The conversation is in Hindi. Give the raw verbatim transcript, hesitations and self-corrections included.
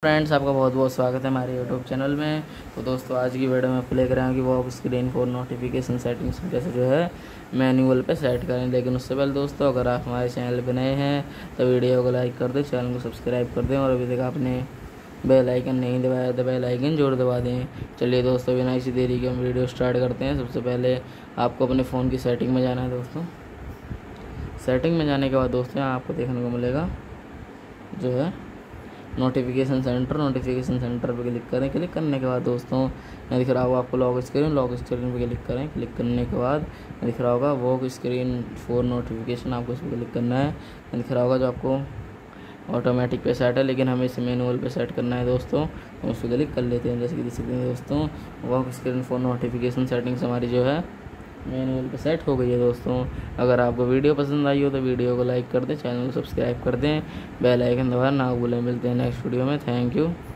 फ्रेंड्स, आपका बहुत बहुत स्वागत है हमारे यूट्यूब चैनल में। तो दोस्तों, आज की वीडियो में प्ले करेंगे कि वो आप स्क्रीन फॉर नोटिफिकेशन सेटिंग्स कैसे जो है मैनुअल पे सेट करें। लेकिन उससे पहले दोस्तों, अगर आप हमारे चैनल पे नए हैं तो वीडियो को लाइक कर दें, चैनल को सब्सक्राइब कर दें और अभी तक आपने बेल आइकन नहीं दबाया तो बेल आइकन जरूर दबा दें। चलिए दोस्तों, बिना इसी देरी के हम वीडियो स्टार्ट करते हैं। सबसे पहले आपको अपने फ़ोन की सेटिंग में जाना है दोस्तों। सेटिंग में जाने के बाद दोस्तों, यहाँ आपको देखने को मिलेगा जो है नोटिफिकेशन सेंटर। नोटिफिकेशन सेंटर पे क्लिक करें। क्लिक करने के बाद दोस्तों, यहाँ दिख रहा होगा आपको लॉक स्क्रीन। लॉक स्क्रीन पे क्लिक करें। क्लिक करने के बाद यहाँ दिख रहा होगा वो स्क्रीन फॉर नोटिफिकेशन, आपको इस पर क्लिक करना है। यहाँ दिख रहा होगा जो आपको ऑटोमेटिक पे सेट है, लेकिन हमें इसे मैनुअल पे सेट करना है दोस्तों, तो उस पर क्लिक कर लेते हैं। जैसे कि देख सकते हैं दोस्तों, वो स्क्रीन फॉर नोटिफिकेशन सेटिंग्स हमारी जो है मैनुअल पे सेट हो गई है दोस्तों। अगर आपको वीडियो पसंद आई हो तो वीडियो को लाइक कर दें, चैनल को सब्सक्राइब कर दें, बेल आइकन दबाना ना भूलें। मिलते हैं नेक्स्ट वीडियो में। Thank you.